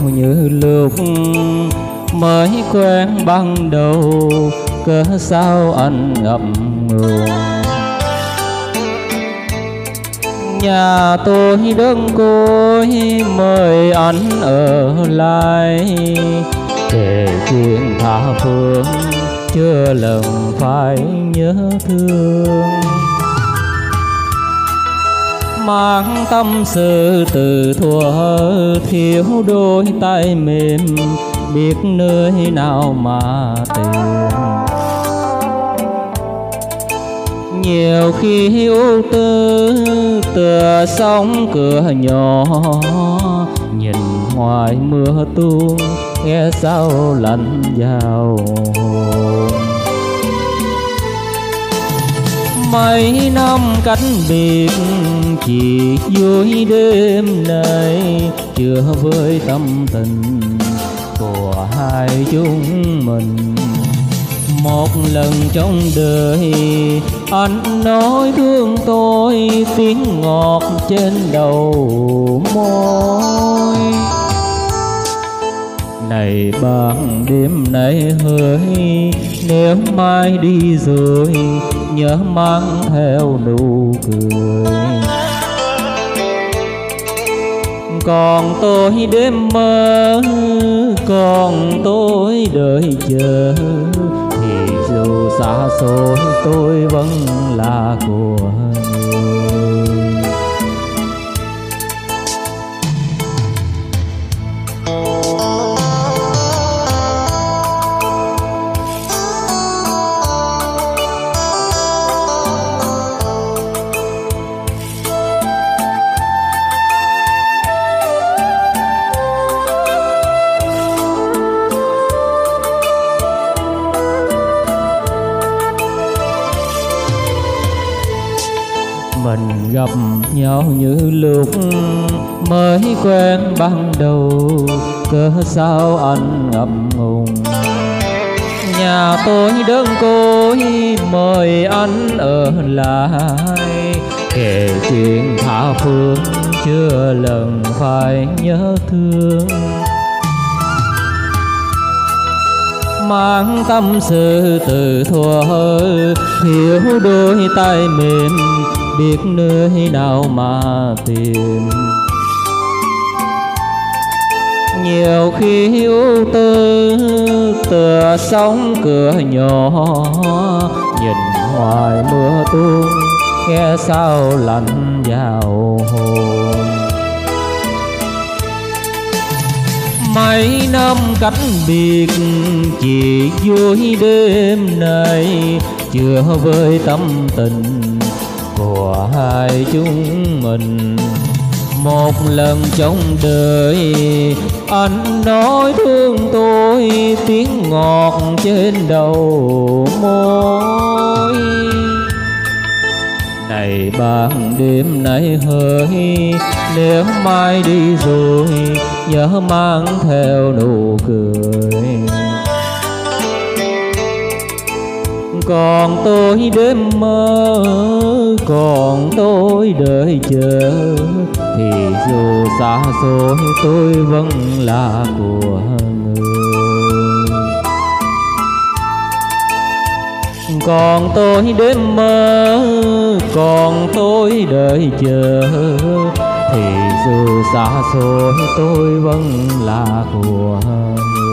như lúc mới quen ban đầu, cớ sao anh ngậm ngùi. Nhà tôi đơn côi mời anh ở lại, kể chuyện tha phương chưa lần phải nhớ thương. Mang tâm sự từ thuở thiếu đôi tay mềm, biết nơi nào mà tìm. Nhiều khi ưu tư tựa sóng cửa nhỏ, nhìn ngoài mưa tuôn nghe sao lạnh vào hồn. Mấy năm cách biệt chỉ vui đêm nay, chưa với tâm tình của hai chúng mình. Một lần trong đời anh nói thương tôi, tiếng ngọt trên đầu môi. Này bạn đêm nay hỡi, nếu mai đi rồi nhớ mang theo nụ cười. Còn tôi đêm mơ, còn tôi đợi chờ, thì dù xa xôi tôi vẫn là của người. Mình gặp nhau như lúc mới quen ban đầu, cớ sao anh ngậm ngùi. Nhà tôi đơn côi mời anh ở lại, kể chuyện tha phương chưa lần phải nhớ thương. Mang tâm sự từ thuở thiếu đôi tay mềm, biết nơi nào mà tìm. Nhiều khi ưu tư tựa sóng cửa nhỏ, nhìn hoài mưa tuôn nghe sao lạnh vào hồn. Mấy năm cách biệt chỉ vui đêm nay, chưa với tâm tình của hai chúng mình. Một lần trong đời anh nói thương tôi, tiếng ngọt trên đầu môi. Này bạn đêm nay hỡi, nếu mai đi rồi nhớ mang theo nụ cười. Còn tôi đêm mơ, còn tôi đợi chờ, thì dù xa xôi tôi vẫn là của người. Còn tôi đêm mơ, còn tôi đợi chờ, thì dù xa xôi tôi vẫn là của người.